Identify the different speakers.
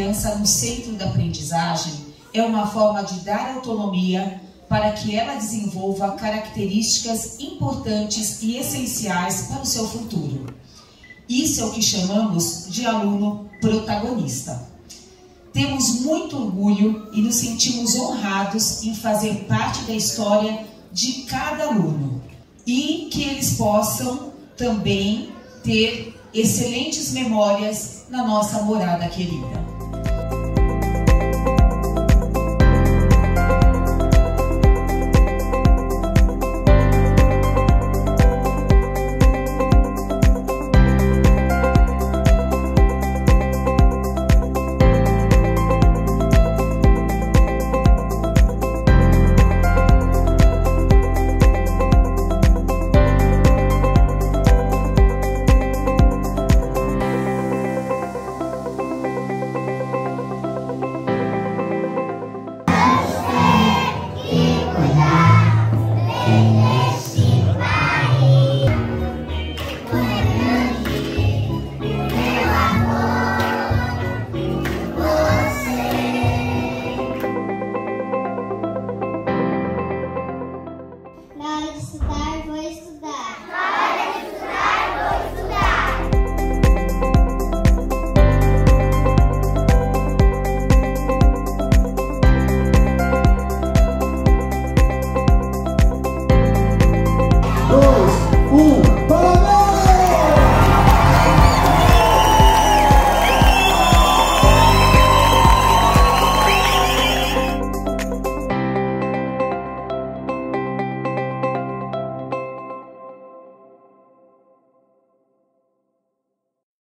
Speaker 1: criança no centro da aprendizagem é uma forma de dar autonomia para que ela desenvolva características importantes e essenciais para o seu futuro. Isso é o que chamamos de aluno protagonista. Temos muito orgulho e nos sentimos honrados em fazer parte da história de cada aluno e que eles possam também ter excelentes memórias na nossa morada querida.